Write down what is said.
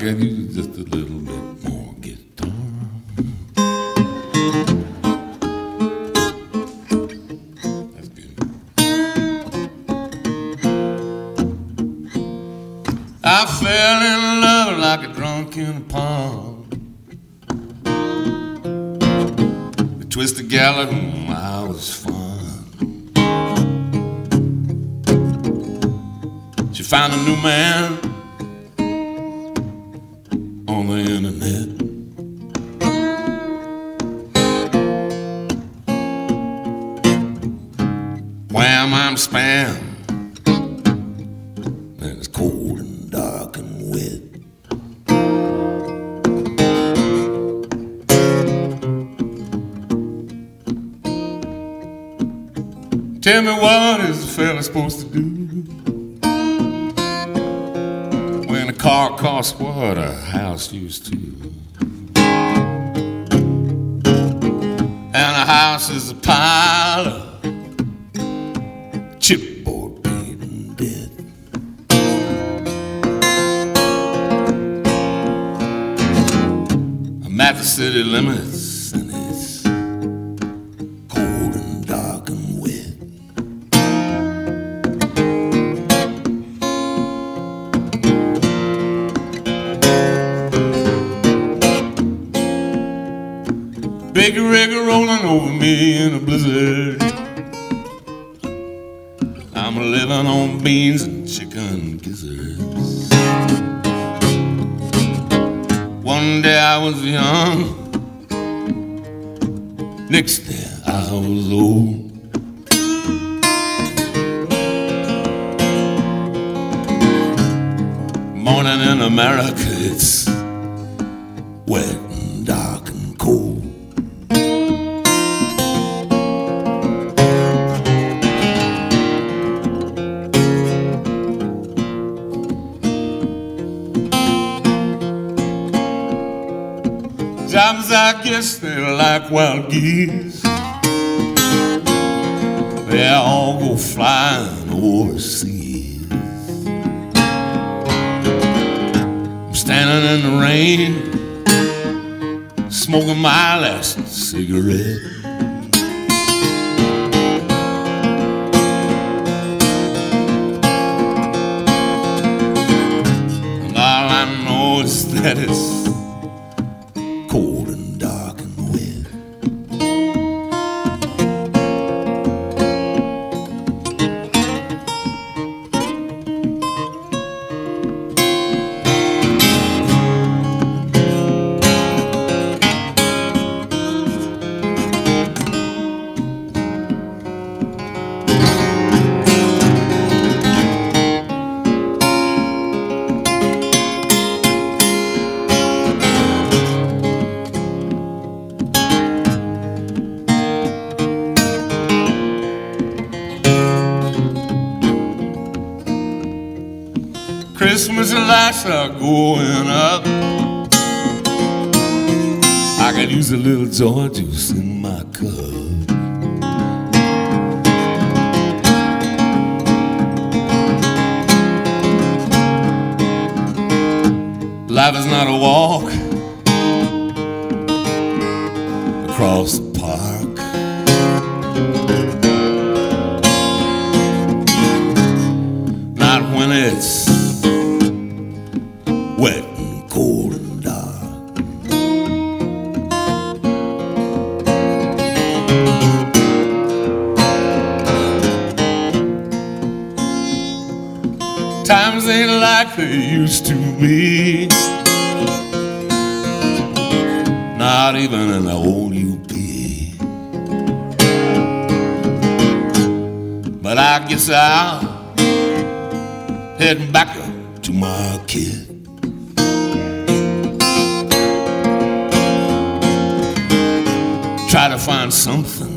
could use just a little bit more guitar. That's good. I fell in love like a drunk in a pond. The twisted gal at whom I was fond. She found a new man on the internet. Wham, I'm spam, and it's cold and dark and wet. Tell me, what is a fella supposed to do when a car costs what a house used to? And a house is a pile of chipboard paint and debt. I'm at the city limits and it's cold and dark and wet. Big rig rolling over me in a blizzard. I'm living on beans and chicken gizzards. One day I was young, next day I was old. Morning in America, it's wet and dark and cold. Jobs, I guess they're like wild geese. They all go flying overseas. I'm standing in the rain, smoking my last cigarette. And all I know is that it's cold and dark and wet. Christmas lights are going up. I could use a little joy juice in my cup. Life is not a walk across the park. Not when it's wet and cold and dark. Times ain't like they used to be, not even in the old UP. But I guess I'll head back to my kid. Try to find something